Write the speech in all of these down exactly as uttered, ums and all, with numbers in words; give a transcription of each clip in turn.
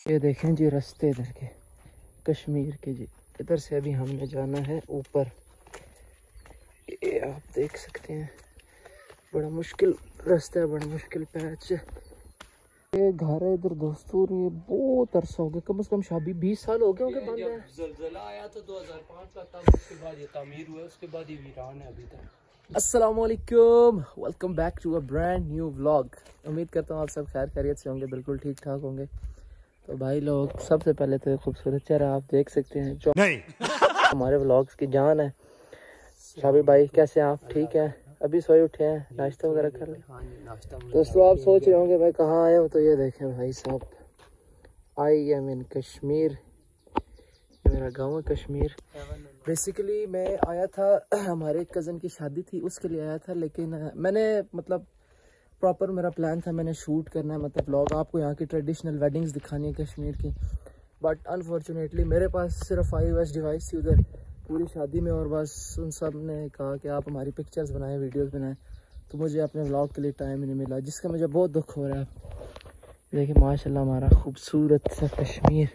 ये देखें जी रास्ते इधर के कश्मीर के जी। इधर से अभी हमने जाना है ऊपर। ये आप देख सकते हैं बड़ा मुश्किल रास्ता है, बड़ा मुश्किल पैच है। ये घर है इधर दोस्तों, ये बहुत अरसा हो गया, कम से कम शादी बीस साल हो गए होंगे बंद है। ज़लज़ला आया था दो हज़ार पाँच का, तब उसके बाद ये तामीर हुआ, उसके बाद ये वीरान है अभी तक। अस्सलाम वालेकुम, welcome back to a brand new vlog. उम्मीद करता हूँ आप सब खैर खैरियत से होंगे, बिल्कुल ठीक ठाक होंगे। तो भाई लोग, सबसे पहले तो खूबसूरत चेहरा आप देख सकते हैं जो नहीं हमारे व्लॉग्स की जान है। शाबी भाई कैसे हैं आप? ठीक है, अभी सोए उठे हैं, नाश्ता वगैरह कर लें। दोस्तों आप सोच रहे होंगे भाई कहाँ आए हो, तो ये देखें भाई साहब, आई एम इन कश्मीर। मेरा गांव है कश्मीर। बेसिकली मैं आया था, हमारे कज़न की शादी थी उसके लिए आया था, लेकिन मैंने मतलब प्रॉपर मेरा प्लान था, मैंने शूट करना है, मतलब व्लॉग आपको यहाँ की ट्रेडिशनल वेडिंग्स दिखानी है कश्मीर की। बट अनफॉर्चुनेटली मेरे पास सिर्फ आई ओ एस डिवाइस थी उधर पूरी शादी में, और बस उन सब ने कहा कि आप हमारी पिक्चर्स बनाएं, वीडियोस बनाएं, तो मुझे अपने व्लॉग के लिए टाइम ही नहीं मिला, जिसका मुझे बहुत दुख हो रहा है। देखिए माशाल्लाह हमारा खूबसूरत सा कश्मीर।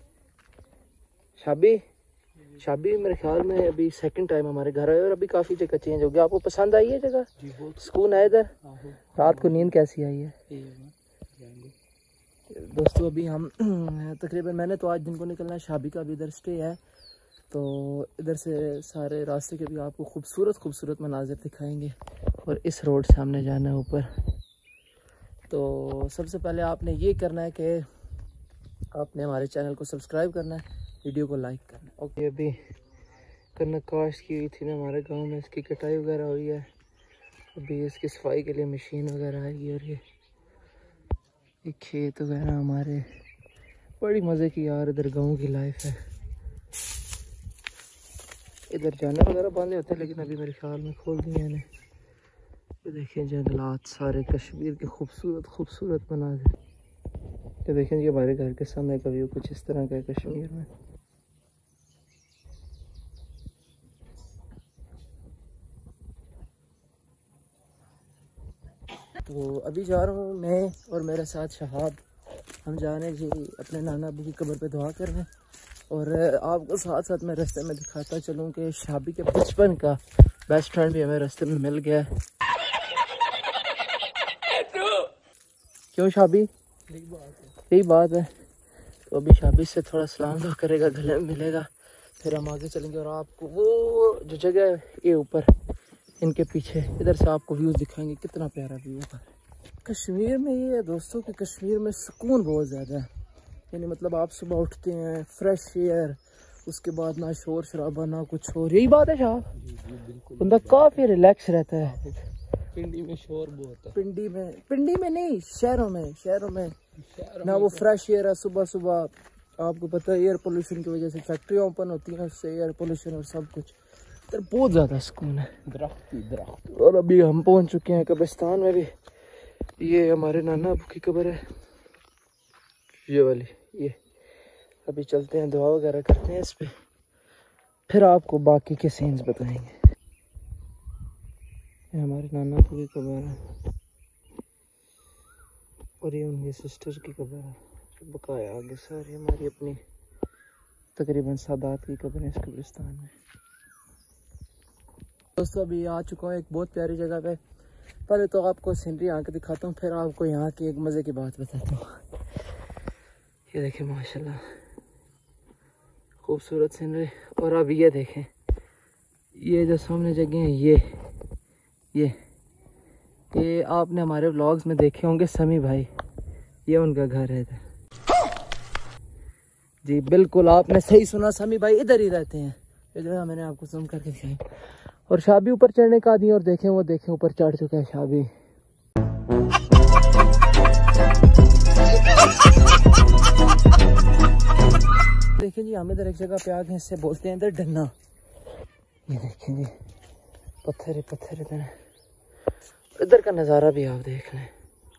शाबी शाबी मेरे ख्याल में अभी सेकंड टाइम हमारे घर आए और अभी काफ़ी जगह चेंज हो गया। आपको पसंद आई है जगह? सुकून है इधर? रात को नींद कैसी आई है? दोस्तों अभी हम तकरीबन, मैंने तो आज दिन को निकलना है, शाबी का भी इधर स्टे है, तो इधर से सारे रास्ते के भी आपको खूबसूरत खूबसूरत मनाजिर दिखाएंगे। और इस रोड से हमने जाना है ऊपर। तो सबसे पहले आपने ये करना है कि आपने हमारे चैनल को सब्सक्राइब करना है, वीडियो को लाइक करना है। ओके, अभी कनक काश्त की हुई थी ना हमारे गांव में, इसकी कटाई वगैरह हुई है, अभी इसकी सफाई के लिए मशीन वगैरह आएगी। और ये ये खेत वगैरह हमारे, बड़ी मज़े की यार इधर गाँव की लाइफ है। इधर जाने वगैरह बंद होते हैं, लेकिन अभी मेरे ख्याल में खोल दिए हैं। ये देखें जंगलात सारे कश्मीर के खूबसूरत खूबसूरत मनाज़िर। ये देखें ये हमारे घर के सामने का व्यू कुछ इस तरह का है कश्मीर में। तो अभी जा रहा हूँ मैं और मेरे साथ शहाब, हम जा रहे हैं जी अपने नाना अबू की कब्र पे दुआ करने। और आपको साथ साथ मैं रास्ते में दिखाता चलूँ कि शाबी के बचपन का बेस्ट फ्रेंड भी हमें रास्ते में मिल गया है। क्यों शाबी? यही बात है। तो अभी शाबी से थोड़ा सलाम तो करेगा, गले में मिलेगा, फिर हम आगे चलेंगे। और आपको वो जो जगह है ये ऊपर इनके पीछे, इधर से आपको व्यूज़ दिखाएंगे, कितना प्यारा व्यू है कश्मीर में। ये है दोस्तों कि कश्मीर में सुकून बहुत ज़्यादा है, यानी मतलब आप सुबह उठते हैं, फ्रेश एयर, उसके बाद ना शोर शराबा ना कुछ और। यही बात है साहब, बंदा काफ़ी रिलैक्स रहता है। पिंडी में शोर बहुत है। पिंडी में पिंडी में नहीं, शहरों में शहरों में ना वो फ्रेश एयर है। सुबह सुबह आपको पता है एयर पोल्यूशन की वजह से फैक्ट्रियाँ ओपन होती हैं, उससे एयर पोल्यूशन और सब कुछ, इधर बहुत ज़्यादा सुकून है, दरख्त ही दरख्त। और अभी हम पहुंच चुके हैं कब्रिस्तान में भी। ये हमारे नाना अबू की कब्र है, ये वाली। ये अभी चलते हैं, दुआ वगैरह करते हैं इस पे, फिर आपको बाकी के सीन्स बताएंगे। ये हमारे नाना अबू की कब्र है और ये उनकी सिस्टर की कब्र है। बकाया आगे सारी हमारी अपनी तकरीबन सादात की कब्र है इस कब्रिस्तान में। दोस्तों अभी आ चुका हूँ एक बहुत प्यारी जगह पे। पहले तो आपको सीनरी यहाँ के दिखाता हूँ, फिर आपको यहाँ की एक मज़े की बात बताता हूँ। ये देखें माशाल्लाह खूबसूरत सीनरी। और अब ये देखें, ये जो सामने जगह है, ये ये ये आपने हमारे व्लॉग्स में देखे होंगे, समी भाई, ये उनका घर है इधर। जी बिल्कुल आपने सही सुना, समी भाई इधर ही रहते हैं। ये जो है मैंने आपको जूम करके दिखाई। और शाबी ऊपर चढ़ने का आदि, और देखें वो देखें ऊपर चढ़ चुका है शाबी। देखें जी हम इधर एक जगह पे आ गए, इससे बोलते हैं इधर डन्ना। ये देखें जी पत्थर ही पत्थर इधर, इधर का नज़ारा भी आप देख लें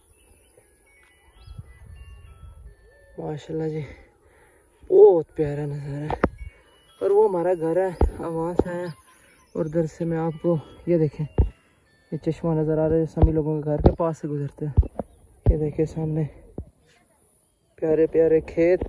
माशाल्लाह जी, बहुत प्यारा नज़ारा है। और वो हमारा घर है, हम वहाँ से आए। और इधर से मैं आपको ये देखें, ये चश्मा नज़र आ रहा है, सभी लोगों के घर के पास से गुजरते हैं। ये देखें सामने प्यारे प्यारे खेत,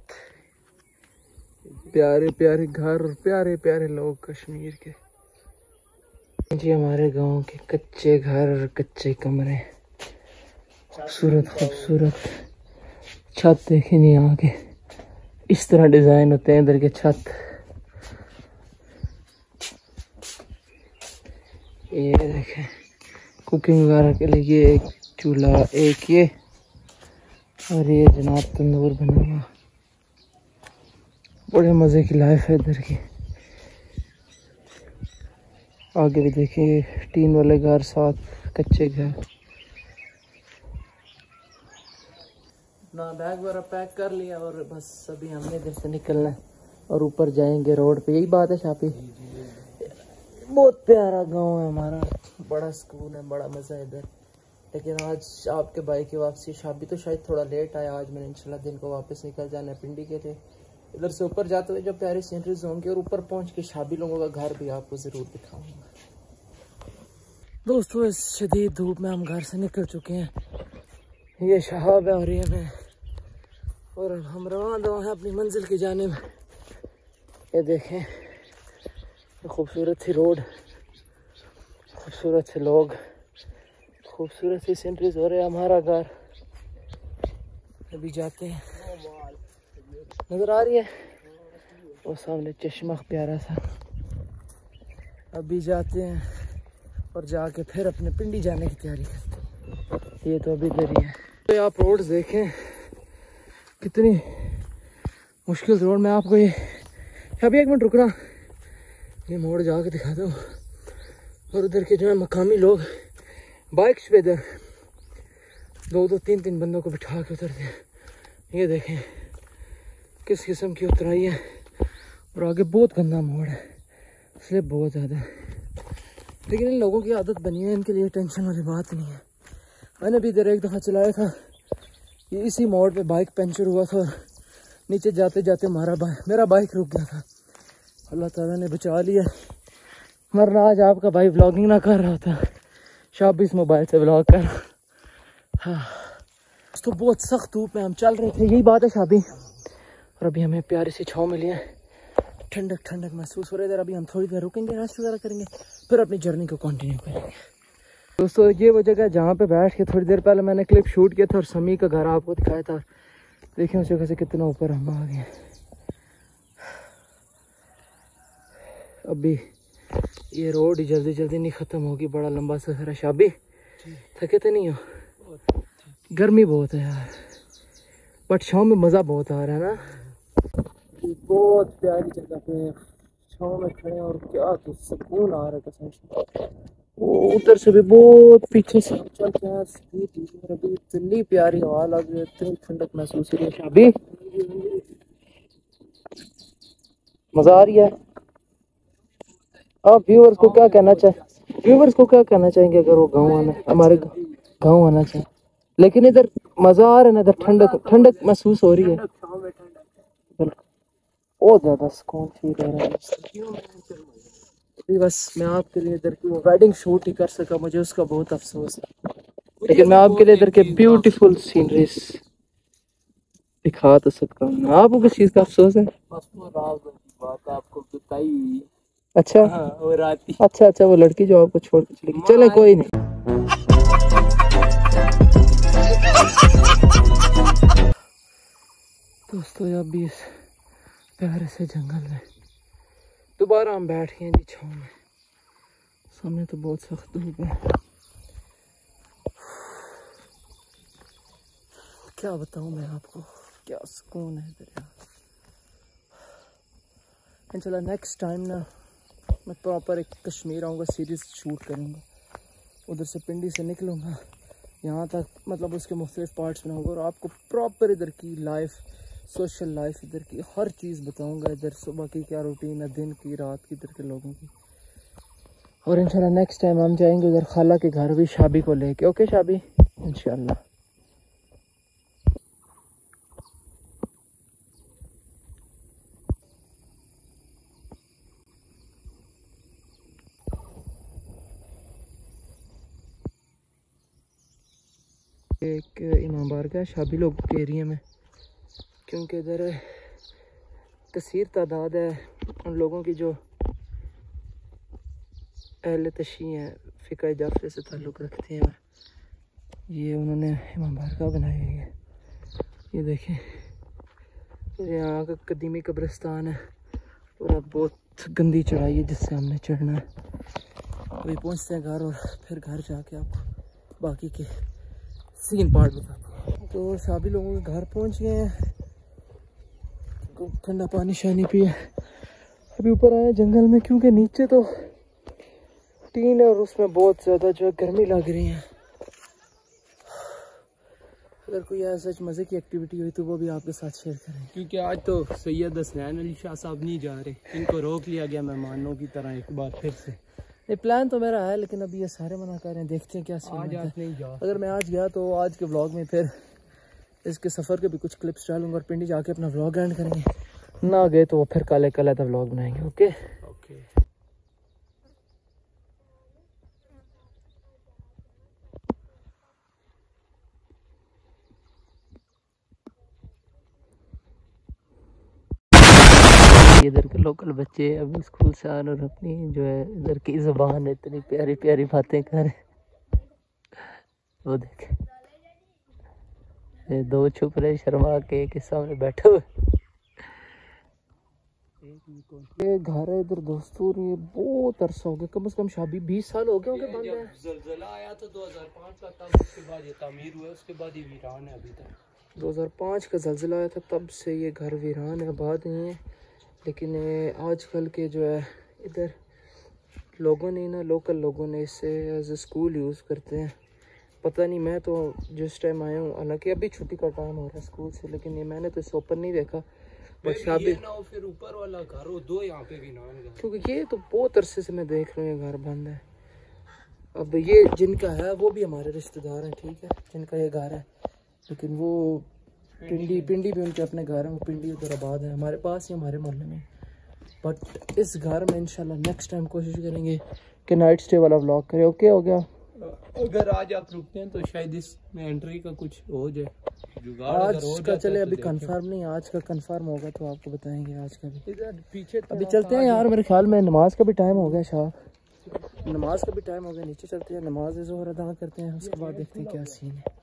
प्यारे प्यारे घर, प्यारे प्यारे लोग कश्मीर के। जी हमारे गांव के कच्चे घर, कच्चे कमरे, खूबसूरत खूबसूरत छत देखे नहीं यहाँ के, इस तरह डिजाइन होते हैं इधर के छत। ये देखें कुकिंग वगैरह के लिए एक चूल्हा, एक ये, और ये जनाब तंदूर बना हुआ। बड़े मज़े की लाइफ है इधर की। आगे भी देखिए टीन वाले घर, साथ कच्चे घर। अपना बैग वगैरह पैक कर लिया और बस अभी हमने इधर से निकलना है और ऊपर जाएंगे रोड पे। यही बात है शापी। बहुत प्यारा गांव है हमारा, बड़ा सुकून है, बड़ा मज़ा है इधर। लेकिन आज आपके भाई की वापसी, शापी तो शायद थोड़ा लेट आया आज। मैंने इंशाल्लाह दिन को वापस निकल जाना है पिंडी के लिए। इधर से ऊपर जाते हुए जो प्यारी सीनरीज होंगी और ऊपर पहुंच के शाबी लोगों का घर भी आपको ज़रूर दिखाऊंगा। दोस्तों इस शदीद धूप में हम घर से निकल चुके हैं। ये शहाब है और ये मैं, और हम रवाना दवा हैं अपनी मंजिल की जानिब। ये देखें खूबसूरत सी रोड, खूबसूरत से लोग, खूबसूरत सी सीनरीज हो रहे हैं। हमारा घर अभी जाते हैं, नजर आ रही है वो सामने चश्मा प्यारा सा। अभी जाते हैं और जाके फिर अपने पिंडी जाने की तैयारी करते हैं। ये तो अभी इधर ही है। तो आप रोड देखें कितनी मुश्किल रोड। मैं आपको ये अभी एक मिनट रुकना, ये मोड़ जाके दिखाता हूँ। और उधर के जो है मकामी लोग बाइक्स पे इधर दो दो तीन तीन बंदों को बिठा के उतरते हैं। ये देखें किस किस्म की उतराई है। और आगे बहुत गंदा मोड़ है, इसलिए बहुत ज़्यादा है। लेकिन इन लोगों की आदत बनी है, इनके लिए टेंशन वाली बात नहीं है। मैंने भी इधर एक दफ़ा चलाया था, ये इसी मोड़ पे बाइक पंचर हुआ था और नीचे जाते जाते हमारा बाइक मेरा बाइक रुक गया था। अल्लाह ताला ने बचा लिया, वरना आज आपका भाई व्लॉगिंग ना कर रहा था, शायद इस मोबाइल से व्लॉग कर। हाँ तो बहुत सख्त धूप में हम चल रहे थे, यही बात है शाबी। और अभी हमें प्यारी सी छाँव मिली है, ठंडक ठंडक महसूस हो रही है। अभी हम थोड़ी देर रुकेंगे, रेस्ट वगैरह करेंगे, फिर अपनी जर्नी को कंटिन्यू करेंगे। दोस्तों ये वो जगह जहाँ पे बैठ के थोड़ी देर पहले मैंने क्लिप शूट किया था और समी का घर आपको दिखाया था। देखिए उस जगह से कितना ऊपर हम आ गए। अभी ये रोड ही जल्दी जल्दी नहीं ख़त्म होगी, बड़ा लंबा सफ़र है। शाबी थके तो नहीं हो? गर्मी बहुत है यार, बट छाँव में मज़ा बहुत आ रहा है ना। बहुत प्यारी जगह पे छाँव में खड़े और क्या तो सुकून आ रहा है कसम से। वो उधर से भी बहुत पीछे से चलते हैं, अभी इतनी प्यारी हवा लग रही है, इतनी ठंडक महसूस हो रही है। शाबी मज़ा आ रही है। आप व्यूअर्स को क्या कहना चाहें व्यूअर्स को क्या कहना चाहेंगे अगर वो गाँव आना, हमारे गाँव आना चाहें? लेकिन इधर मज़ा आ रहा है ना, इधर ठंडक ठंडक महसूस हो रही है, बहुत ज़्यादा सुकून फील हो रहा है। बस मैं आपके लिए इधर की वेडिंग शूट ही कर सका, मुझे उसका बहुत अफसोस है। लेकिन मैं आपके लिए इधर के ब्यूटीफुल सीनरीज दिखा तो सकता हूँ। आपको किस चीज़ का अफसोस है? बस वो राज बात आपको बताई। अच्छा हाँ, वो राती अच्छा अच्छा वो लड़की जो आपको छोड़ के चली गई। चले कोई नहीं। दोस्तों अभी इस प्यारे से जंगल में दोबारा हम बैठ गए जी छाँव में। सामने तो बहुत सख्त धूप है, क्या बताऊँ मैं आपको, क्या सुकून है इधर यार। इंशाल्लाह नेक्स्ट टाइम ना मैं प्रॉपर एक कश्मीर आऊँगा, सीरीज़ शूट करूँगा। उधर से पिंडी से निकलूँगा यहाँ तक, मतलब उसके मुख्तलिफ पार्ट्स बनाऊँगा और आपको प्रॉपर इधर की लाइफ, सोशल लाइफ, इधर की हर चीज़ बताऊँगा। इधर सुबह की क्या रूटीन है, दिन की, रात की, इधर के लोगों की। और इंशाल्लाह नेक्स्ट टाइम हम जाएंगे उधर खाला के घर भी, शाबी को लेके। ओके शाबी, इंशाल्लाह। एक इमाम बारगाह शाबी लोग के एरिया में, क्योंकि इधर कसीर तादाद है उन लोगों की जो अहले तशी हैं, फ़िक़्ह जाफ़री से ताल्लुक़ रखते हैं। ये उन्होंने इमाम बारगाह बनाई हुई है। ये देखें, यहाँ का कदीमी कब्रिस्तान है और अब बहुत गंदी चढ़ाई है जिससे हमने चढ़ना है। अभी पहुँचते हैं घर और फिर घर जाके आपको बाकी के सीन पार्ट बताते हैं। तो सभी लोगों के घर पहुँच गए हैं, ठंडा पानी शानी पिए, अभी ऊपर आए जंगल में क्योंकि नीचे तो टीन है और उसमें बहुत ज़्यादा जो है गर्मी लग रही है। अगर कोई ऐसा मज़े की एक्टिविटी हुई तो वो भी आपके साथ शेयर करें, क्योंकि आज तो सैयद हसनैन अली शाह साहब नहीं जा रहे, इनको रोक लिया गया मेहमानों की तरह एक बार फिर से। ये प्लान तो मेरा है लेकिन अभी ये सारे मना कर रहे हैं, देखते हैं क्या सीन आज है। आप नहीं जा, अगर मैं आज गया तो आज के व्लॉग में फिर इसके सफ़र के भी कुछ क्लिप्स डालूंगा और पिंडी जाके अपना व्लॉग एंड करेंगे। ना गए तो वो फिर काले काला था व्लॉग बनाएंगे। Okay okay. इधर के लोकल बच्चे अभी स्कूल से आने और अपनी जो है इधर की ज़बान है इतनी प्यारी प्यारी बातें कर, वो देखे ये दो छुप रहे शर्मा के के सामने बैठे हुए। ये घर है इधर दोस्तों, ये बहुत अरसा हो गया, कम से कम शादी बीस साल हो गए होंगे बंद है। ज़लज़ला आया था दो हज़ार पाँच का, तब उसके बाद ये तामीर हुआ, उसके बाद ये वीरान है अभी तक। दो हज़ार पाँच का ज़लज़ला आया था तब से ये घर वीरान है, आबाद नहीं है। लेकिन आजकल के जो है इधर लोगों ने ना लोकल लोगों ने इसे एज ए स्कूल यूज़ करते हैं। पता नहीं, मैं तो जिस टाइम आया हूँ, हालांकि अभी छुट्टी का टाइम हो रहा है स्कूल से, लेकिन ये मैंने तो इसे ओपन नहीं देखा। बट ये ना हो फिर ऊपर वाला घर हो दो यहाँ पे वीरान घर, क्योंकि ये तो बहुत अरसे से मैं देख रहा हूँ ये घर बंद है। अब ये जिनका है वो भी हमारे रिश्तेदार हैं, ठीक है, जिनका ये घर है, लेकिन वो पिंडी पिंडी भी उनके अपने घर हैं, वो पिंडी उधर आबाद है हमारे पास ही, हमारे मोहल्ले में। बट इस घर में इंशाल्लाह नेक्स्ट टाइम कोशिश करेंगे कि नाइट स्टे वाला व्लॉग करें। ओके हो गया। अगर आज आप रुकते हैं तो शायद इसमें एंट्री का कुछ हो जाए जुगाड़। आज का चले अभी कंफर्म नहीं, आज का कंफर्म होगा तो आपको बताएंगे आज का भी। इधर पीछे अभी चलते हैं यार, मेरे ख्याल में नमाज का भी टाइम हो गया, शाह नमाज का भी टाइम हो गया, नीचे चलते हैं, नमाज ज़ोहर अदा करते हैं, उसके बाद देखते हैं क्या सीन है।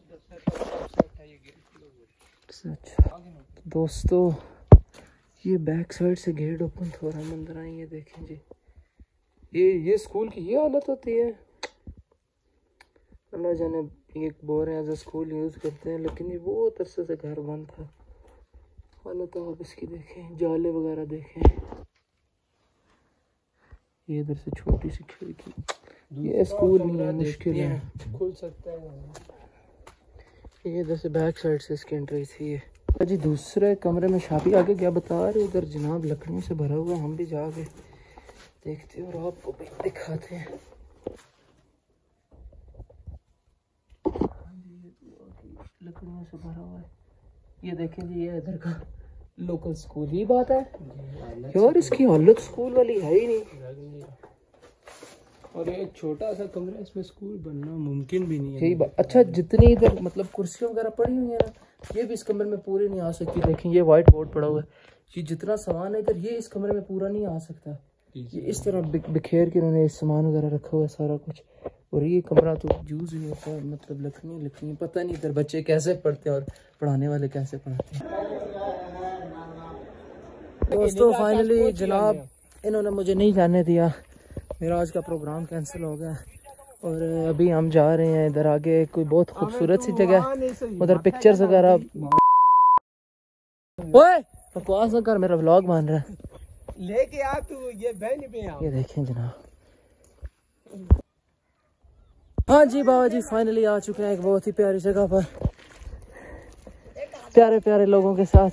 अच्छा दोस्तों, ये बैक साइड से गेट ओपन हो रहा है, अंदर आए, ये देखें जी, ये ये स्कूल की ये हालत होती है। अल्लाह जाने, ये बोल रहे हैं एज ए स्कूल यूज़ करते हैं, लेकिन ये बहुत अरसे से घर बंद था। हालत आप इसकी देखें, जाले वगैरह देखें, ये इधर से छोटी सी खिड़की, ये स्कूल नहीं है, मुश्किल है, खुल सकता है। ये इधर से बैक साइड से इसकी एंट्री थी। ये जी दूसरे कमरे में शादी आगे क्या बता रहे, इधर जनाब लकड़ियों से भरा हुआ है, हम भी जाके देखते हैं और आपको भी दिखाते हैं। लकड़ियों से भरा हुआ है, ये देखें जी, ये इधर का लोकल स्कूल ही बात है यार, इसकी हालत स्कूल वाली है ही नहीं। और एक छोटा सा कमरा, इसमें स्कूल बनना मुमकिन भी नहीं है। यही बात। अच्छा, जितनी इधर मतलब कुर्सियाँ वगैरह पड़ी हुई है ना, ये भी इस कमरे में पूरी नहीं आ सकती। देखें ये वाइट बोर्ड पड़ा हुआ है, ये जितना सामान है इधर, ये इस कमरे में पूरा नहीं आ सकता। ये इस तरह बिखेर के उन्होंने सामान वगैरह रखा हुआ है सारा कुछ, और ये कमरा तो यूज़ नहीं होता, मतलब लकड़ियाँ लकड़ियाँ, पता नहीं इधर बच्चे कैसे पढ़ते हैं और पढ़ाने वाले कैसे पढ़ाते हैं। दोस्तों फाइनली जनाब इन्होंने मुझे नहीं जाने दिया, मेरा आज का प्रोग्राम कैंसिल हो गया और अभी हम जा रहे हैं इधर आगे, कोई बहुत खूबसूरत सी जगह, उधर पिक्चर्स वगैरह। ओए बकवास ना कर, मेरा व्लॉग बन रहा है, लेके आ तू ये बहन पे आ। ये देखें जनाब। हाँ जी बाबा जी, फाइनली आ चुके हैं एक बहुत ही प्यारी जगह पर, प्यारे प्यारे लोगों के साथ।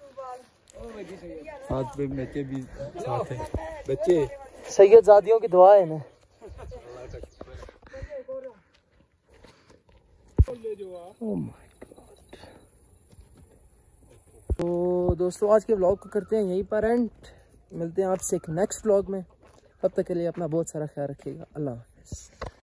साथ में बच्चे भी साथ हैं, बच्चे सैयद ज़ादियों की दुआ है ना। Oh my God। तो दोस्तों आज के व्लॉग को करते हैं यहीं पर एंड, मिलते हैं आपसे एक नेक्स्ट व्लॉग में, तब तक के लिए अपना बहुत सारा ख्याल रखिएगा। अल्लाह हाफ़िज़।